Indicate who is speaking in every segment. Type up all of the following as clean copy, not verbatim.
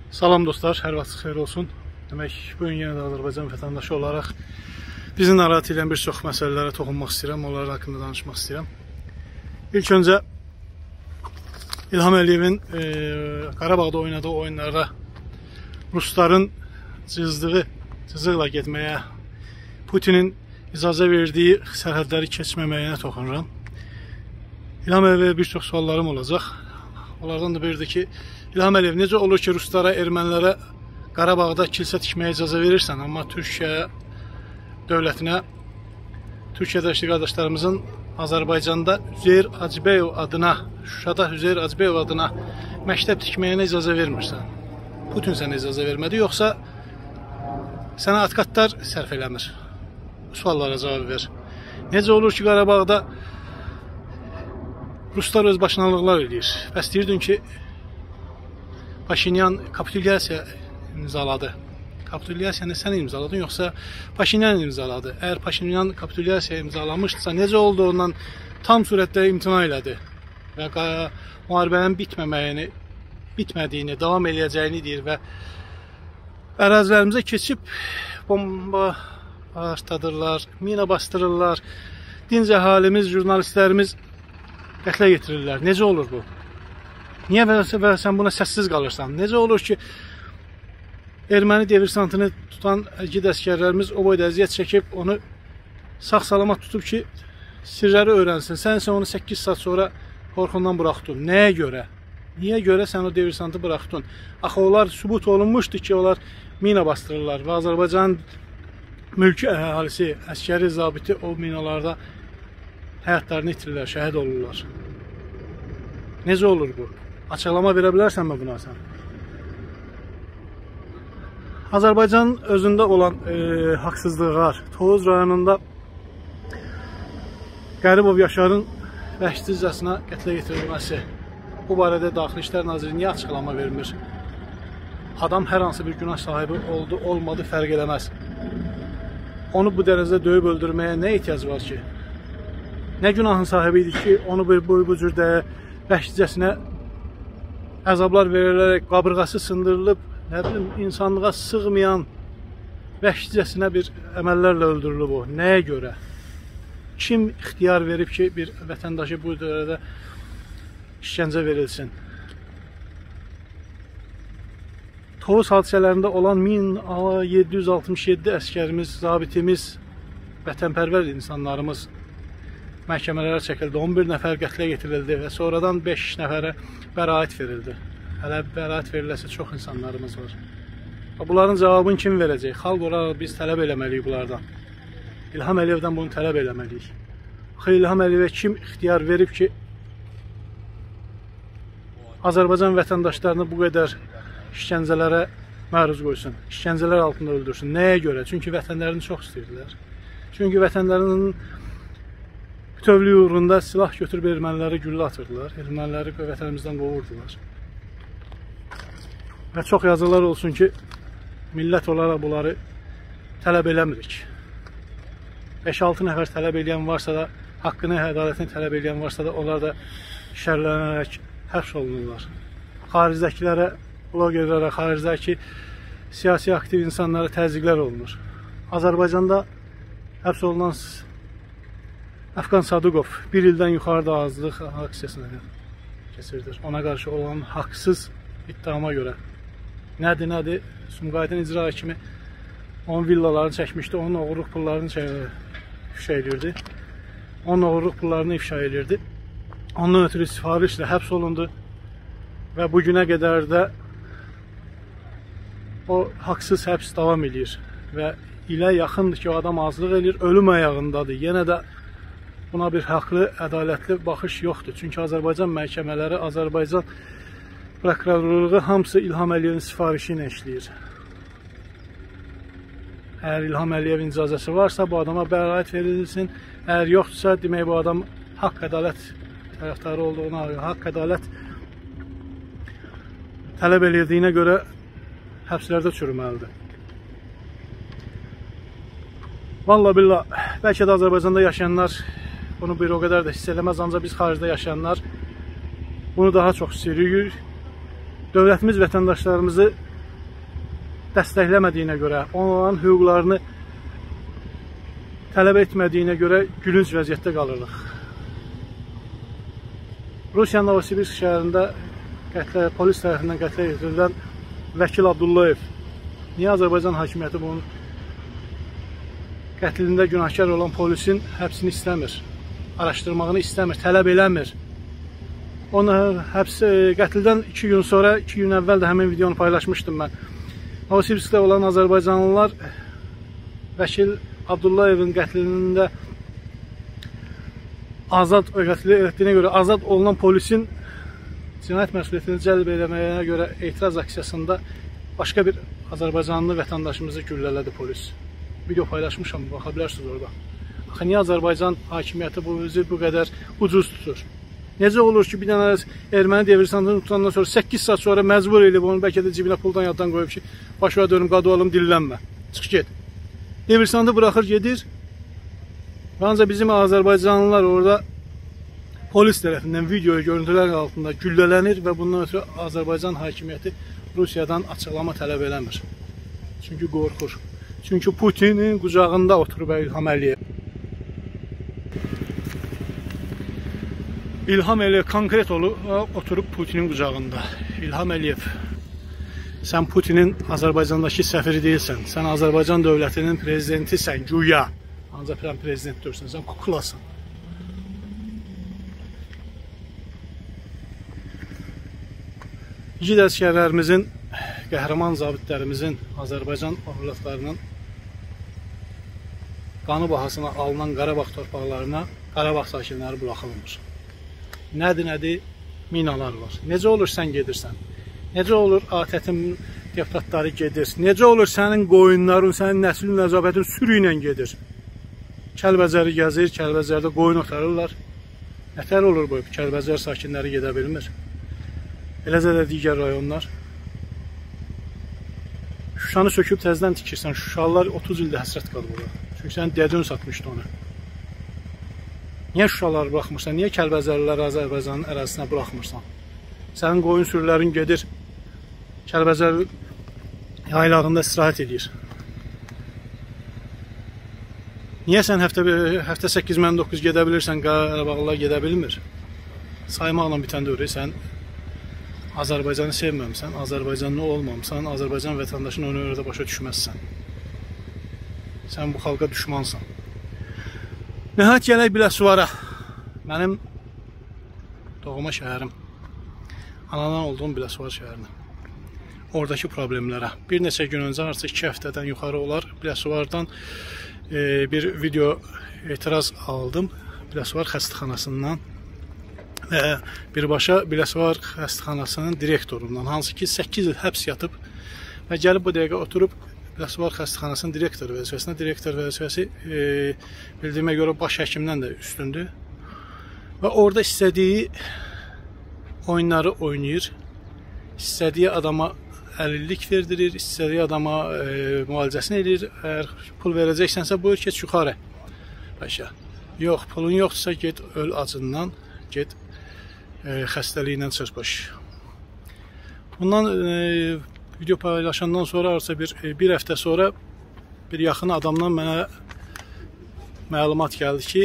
Speaker 1: Salam dostlar, hər vaxt xeyir olsun. Demək, bugün yenə də Azərbaycan vətəndaşı olaraq bizi narahat edən bir çox məsələlərə toxunmaq istəyirəm, onlar haqqında danışmaq istəyirəm. İlk öncə İlham Əliyevin Qarabağda oynadığı oyunlarda Rusların cızıqla getməyə, Putinin icazə verdiyi sərhədləri keçməməyinə toxunuram. İlham Əliyevə bir çox suallarım olacaq. Onlardan da biridir ki, İlham Əliyev, necə olur ki, ruslara, ermənilərə Qarabağda kilsə tikməyə icazə verirsən, amma Türkiyə dövlətinə, Türkiyədə işli qardaşlarımızın Azərbaycanda Üzeyir Hacıbəyov adına, Şuşada Üzeyir Hacıbəyov adına məktəb tikməyinə icazə vermirsən. Putin sənə icazə vermədi, yoxsa sənə adkatlar sərf eləmir? Bu suallara cavab ver. Necə olur ki, Qarabağda ruslar öz başınalıqlar edir? Bəs deyirdin ki, Paşinyan kapitulyasiya imzaladı. Kapitulyasiyanı sən imzaladın, yoxsa Paşinyan imzaladı? Əgər Paşinyan kapitulyasiya imzalamışdırsa, necə oldu ondan tam surətdə imtina elədi və müharibənin bitmədiyini, davam eləyəcəyini deyir və ərazilərimizə keçib bomba partladırlar, mina bastırırlar, dinc əhalimiz, jurnalistlərimiz qətlə yetirirlər. Necə olur bu? Niyə və sən buna səssiz qalırsan? Necə olur ki, erməni devirsantını tutan əgid əskərlərimiz o boyda əziyyət çəkib, onu sağ-salamat tutub ki, sirləri öyrənsin. Sən isə onu 8 saat sonra qorxundan buraxdın. Nəyə görə? Niyə görə sən o devirsantı buraxdın? Axı, onlar sübut olunmuşdu ki, onlar mina bastırırlar və Azərbaycan mülki əhalisi, əskəri, zabiti o minalarda həyatlarını itirirlər, şəhid olurlar. Necə olur bu? Açıqlama verə bilərsənmi buna sən? Azərbaycan özündə olan haqsızlıqlar, Tovuz rayonunda Qəribov Yaşarın vəhşicəsinə qətlə yetirilməsi, bu barədə Daxili İşlər Naziri niyə açıqlama vermir? Adam hər hansı bir günah sahibi oldu, olmadı, fərq eləməz. Onu bu dərəcədə döyüb öldürməyə nə ehtiyac var ki? Nə günahın sahibi idi ki, onu bu cürdə vəhşicəsinə əzablar verilərək, qabırğası sındırılıb, nə bilim, insanlığa sığmayan vəhşicəsinə bir əməllərlə öldürülüb o. Nəyə görə? Kim ixtiyar verib ki, bir vətəndaşı bu dövrədə işgəncə verilsin? Tovuz hadisələrində olan 1767 əskərimiz, zabitimiz, vətənpərvər insanlarımız məhkəmələrə çəkildi, 11 nəfər qətlə yetirildi və sonradan 5 nəfərə bəraət verildi. Hələ bəraət veriləsə çox insanlarımız var. Bunların cavabını kim verəcək? Xalq olaraq biz tələb eləməliyik bunlardan. İlham Əliyevdən bunu tələb eləməliyik. İlham Əliyevə kim ixtiyar verib ki, Azərbaycan vətəndaşlarını bu qədər işgəncələrə məruz qoysun, işgəncələr altında öldürsün? Nəyə görə? Çünki vətənlərini çox istəyirlər. Çünki vətənlərinin bütövlüyü uğrunda silah götürüb erməniləri güllə atırdılar, erməniləri vətənimizdən qovurdular. Və çox yazılar olsun ki, millət olaraq bunları tələb eləmirik. 5-6 nəfər tələb eləyən varsa da, haqqını, ədalətini tələb eləyən varsa da, onlar da şərlənərək həbs olunurlar. Xaricdəkilərə, blogerlərə, xaricdəki siyasi aktiv insanlara təzyiqlər olunur. Azərbaycanda həbs olunan Əfqan Sadıqov 1 ildən yuxarıda azlıq aksiyasını keçirdir. Ona qarşı olan haqsız iddiama görə. Nədir? Sumqayıtın icra hakimi onun villalarını çəkmişdi, onun oğurluq pullarını ifşa edirdi. Onun oğurluq pullarını ifşa edirdi. Ondan ötürü sifarişlə həbs olundu və bugünə qədər də o haqsız həbs davam edir və ilə yaxındır ki, o adam azlıq edir, ölüm ayağındadır. Yenə də buna bir haqlı, ədalətli baxış yoxdur. Çünki Azərbaycan məhkəmələri, Azərbaycan prokurorluğu hamısı İlham Əliyevin sifarişi ilə işləyir. Əgər İlham Əliyevin icazəsi varsa, bu adama bəraət verilsin. Əgər yoxdursa, demək bu adam haqq, ədalət tərəfdarı olduğuna, haqq, ədalət tələb edildiyinə görə həbslərdə çürüməlidir. Vallahi billah, bəlkə də Azərbaycanda yaşayanlar bunu bir o qədər də hiss eləməz, ancaq biz xaricdə yaşayanlar bunu daha çox hiss edirik. Dövlətimiz vətəndaşlarımızı dəstəkləmədiyinə görə, onların hüquqlarını tələb etmədiyinə görə gülünc vəziyyətdə qalırıq. Rusiya Novosibirsk şəhərində polis tərəfindən qətlə yetirilən Vəkil Abdullayev. Niyə Azərbaycan hakimiyyəti bunun qətlində günahkar olan polisin həbsini istəmir, araşdırmağını istəmir, tələb eləmir? Onu qətldən 2 gün sonra, 2 gün əvvəl də həmin videonu paylaşmışdım mən. Novosibirskdə olan Azərbaycanlılar Vəkil Abdullayevin qətlində etdiyinə görə azad olunan polisin cinayət məsuliyyətini cəlb eləməyinə görə etiraz aksiyasında başqa bir Azərbaycanlı vətəndaşımızı güllələdi polis. Video paylaşmışam, baxa bilərsiniz orada. Axı, niyə Azərbaycan hakimiyyəti bu qədər ucuz tutur? Necə olur ki, bir dənə erməni devirsantını tutandan sonra 8 saat sonra məcbur edib onu bəlkə də cibinə puldan yaddan qoyub ki, başına dönüm, qadı alım, dillənmə. Çıx get. Devirsantı buraxır, gedir. Ancaq bizim Azərbaycanlılar orada polis tərəfindən videoyu görüntülər altında güllələnir və bundan ötürü Azərbaycan hakimiyyəti Rusiyadan açıqlama tələb eləmir. Çünki qorxur. Çünki Putinin qucağında oturub İlham Əliyev. İlham Əliyev konkret oturub Putinin qucağında. İlham Əliyev, sən Putinin Azərbaycandakı səfiri deyilsən. Sən Azərbaycan dövlətinin prezidentisən, güya. Ancaq sən prezident deyirsən, sən kuklasan. İgid əsgərlərimizin, qəhrəman zabitlərimizin, Azərbaycan övladlarının qanı bahasına alınan Qarabağ torpaqlarına Qarabağ sakinləri buraxılmır. Nədir? Minalar var. Necə olur sən gedirsən? Necə olur ATƏT-in deputatları gedir? Necə olur sənin qoyunların, sənin nəsil nəzabətin sürü ilə gedir? Kəlbəzəri gəzir, Kəlbəzərdə qoyun otarırlar. Nətər olur bu? Kəlbəzər sakinləri gedə bilmir. Eləcə də digər rayonlar. Şuşanı söküb təzdən tikirsən, Şuşalılar 30 ildə həsrət qalır bura. Çünki sən dədün satmışdı onu. Niyə Şuşaları buraxmırsan? Niyə Kəlbəzərliləri Azərbaycanın ərazisinə buraxmırsan? Sənin qoyun sürülərin gedir, Kəlbəzər yaylağında istirahət edir. Niyə sən həftə 8-9 gedə bilirsən, Qarabağlılar gedə bilmir? Saymaqla bitən dövrü sən Azərbaycanı sevməmsən, Azərbaycanlı olmamsan, Azərbaycan vətəndaşını ona görə də başa düşməzsən. Sən bu xalqa düşmansan. Nəhayət gələk Biləsuvara, mənim doğma şəhərim, anadan olduğum Biləsuvar şəhərinə, oradakı problemlərə. Bir neçə gün öncə, artıq 2 həftədən yuxarı olar, Biləsuvardan bir video etiraz aldım, Biləsuvar xəstəxanasından və birbaşa Biləsuvar xəstəxanasının direktorundan, hansı ki 8 il həbs yatıb və gəlib bu dəqiqə oturub Biləsuvar xəstəxanasının direktor vəzifəsinə, direktor vəzifəsi bildiyimə görə baş həkimdən də üstündür və orada istədiyi oyunları oynayır, istədiyi adama əlillik verdirir, istədiyi adama müalicəsini edir. Əgər pul verəcəksənsə buyur, keç yuxarı. Yox, pulun yoxdursa get öl acından, get xəstəliyinə çırpış. Bundan video paylaşandan sonra artıq bir həftə sonra bir yaxın adamdan mənə məlumat gəldi ki,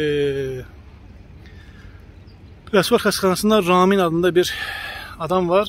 Speaker 1: Biləsuvar xəstəxanasında Ramin adında bir adam var.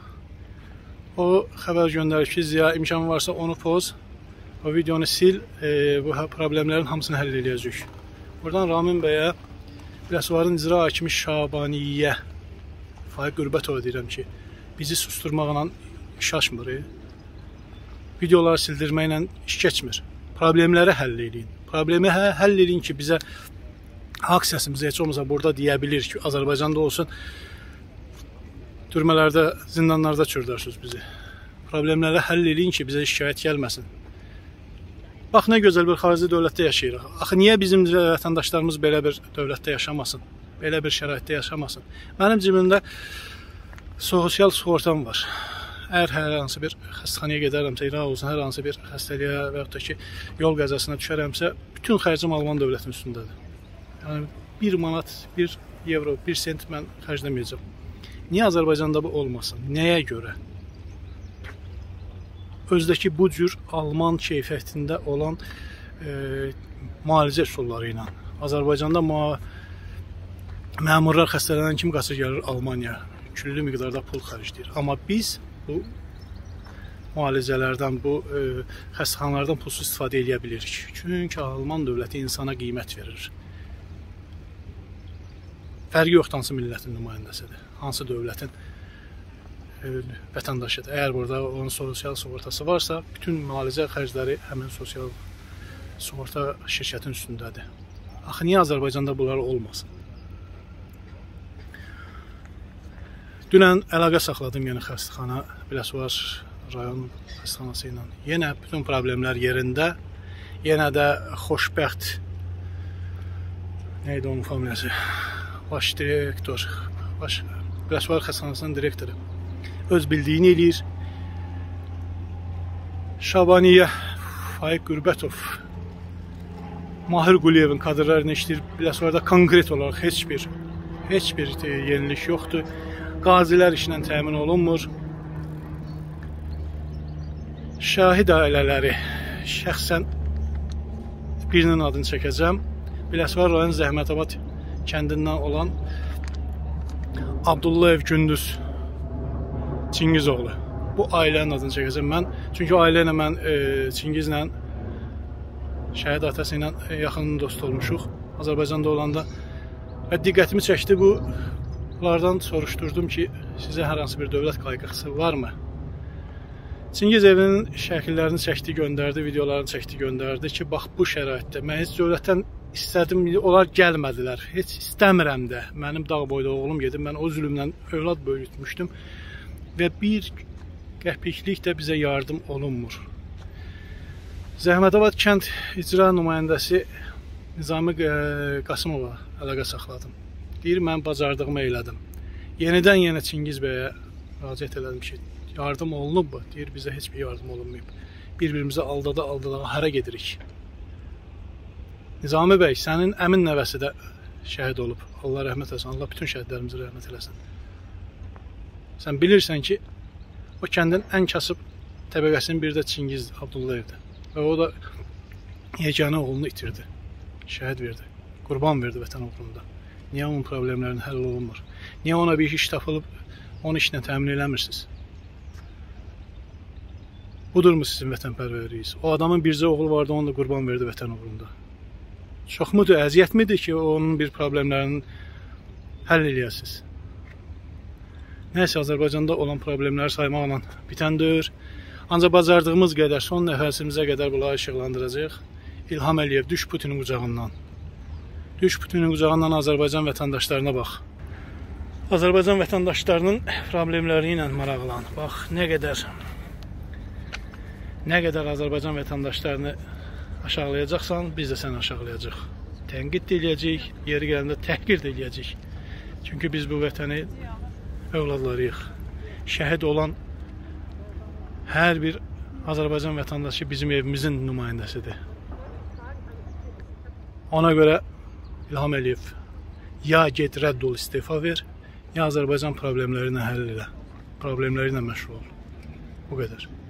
Speaker 1: O xəbər göndərir ki, Ziya, imkan varsa onu poz, o videonu sil, bu problemlərin hamısını həll edəcək. Buradan Ramin bəyə, Biləsuvarın icra hakimi Şabaniyyə Faiq Qürbətova deyirəm ki, bizi susturmaqla iş açmır, videoları sildirməklə iş keçmir. Problemləri həll edin. Problemi həll edin ki, bizə haqq səsimizi heç olmasa burada deyə bilir ki, Azərbaycanda olsun, türmələrdə, zindanlarda çördərsiniz bizi. Problemləri həll edin ki, bizə şikayət gəlməsin. Bax, nə gözəl bir xarici dövlətdə yaşayırıq. Axı, niyə bizim vətəndaşlarımız belə bir dövlətdə yaşamasın? Belə bir şəraitdə yaşamasın? Mənim cibimdə sosial sığortam var. Əgər hər hansı bir xəstəxanaya gedərəmsə, İraq olsun, hər hansı bir xəstəliyə və yaxud da ki, yol qəzasına düşərəmsə, bütün xərcim Alman dövlətinin üstündədir. Yəni, 1 manat, 1 euro, 1 sent mən xərcləməyəcəm. Niyə Azərbaycanda bu olmasın? Nəyə görə? özdəki bu cür Alman keyfiyyətində olan müalicə üsulları ilə. Azərbaycanda məmurlar xəstələnən kimi qaçır gəlir Almaniya, küllü miqdarda pul xərcləyir. Amma biz bu müalicələrdən, bu xəstəxanalardan pulsuz istifadə edə bilirik. Çünki Alman dövləti insana qiymət verir. Fərqi yoxdur hansı millətin nümayəndəsidir, hansı dövlətin vətəndaşıdır. Əgər burada onun sosial sığortası varsa, bütün müalicə xərcləri həmin sosial sığorta şirkətin üstündədir. Axı, niyə Azərbaycanda bunlar olmasın? Dünən əlaqə saxladım yenə xəstəxana, Biləsuvar rayon xəstəxanası ilə. Yenə bütün problemlər yerində, yenə də xoşbəxt, neydi onun familiyası? Baş direktor, Biləsuvar xəstəxanasının direktoru öz bildiyini eləyir. Şabaniyə, Faiq Qürbətov, Mahir Quliyevin kadrlarını işləyir. Biləsuvarda konkret olaraq heç bir yenilik yoxdur. Qazilər işlə təmin olunmur. Şahid ailələri, şəxsən birinin adını çəkəcəm. Biləsuvar rayon Zəhmətabad kəndindən olan Abdullayev Gündüz Çingizoğlu. Bu ailənin adını çəkəcəm mən. Çünki ailə ilə mən Çingizlə, şəhid atası ilə yaxın dost olmuşuq. Azərbaycanda olanda və diqqətimi çəkdi bu. Bunlardan soruşdurdum ki, sizə hər hansı bir dövlət qayğısı varmı? Çingiz evinin şəkillərini çəkdi, göndərdi, videolarını çəkdi, göndərdi ki, bax bu şəraitdə mən heç dövlətdən istədim, onlar gəlmədilər. Heç istəmirəm də. Mənim dağ boyda oğlum gedib, mən o zülmlə övlad böyütmüşdüm və bir qəpiklik də bizə yardım olunmur. Zəhmətabad kənd icra nümayəndəsi Nizami Qasımova əlaqə saxladım. Deyir, mən bacardığımı elədim. Yenidən yenə Çingiz bəyə müraciət elədim ki, yardım olunub mu? Deyir, bizə heç bir yardım olunmayıb. Bir-birimizə aldada hara gedirik? Nizami bəy, sənin əmin nəvəsi də şəhid olub. Allah rəhmət eləsin, Allah bütün şəhidlərimizi rəhmət eləsin. Sən bilirsən ki, o kəndin ən kasıb təbəqəsinin biri də Çingiz Abdullayevdir. Və o da yeganə oğlunu itirdi. Şəhid verdi. Qurban verdi vətən uğrunda. Niyə onun problemlərinin həll olunmur? Niyə ona bir iş tapılıb, onu işlə təmin eləmirsiniz? Budurmu sizin vətənpərvərliyiniz? O adamın bircə oğlu vardı, onu da qurban verdi vətən uğrunda. Çoxmudur, əziyyət midir ki, onun bir problemlərini həll eləyəsiniz? Nəysə, Azərbaycanda olan problemləri saymaqla bitəndir. Ancaq bacardığımız qədər, son nəfəsimizə qədər bunları işıqlandıracaq. İlham Əliyev, düş Putinin qucağından. Düş Putinin qucağından Azərbaycan vətəndaşlarına bax. Azərbaycan vətəndaşlarının problemləri ilə maraqlan. Bax, nə qədər Azərbaycan vətəndaşlarını aşağılayacaqsan, biz də səni aşağılayacaq. Tənqid də eləyəcək, yeri gələndə təhqir də eləyəcək. Çünki biz bu vətəni övladlarıyıq. Şəhid olan hər bir Azərbaycan vətəndaşı bizim evimizin nümayəndəsidir. Ona görə İlham Əliyev, ya get rədd ol, istefa ver, ya Azərbaycan problemlərini həll elə, problemləri ilə məşğul ol. Bu qədər.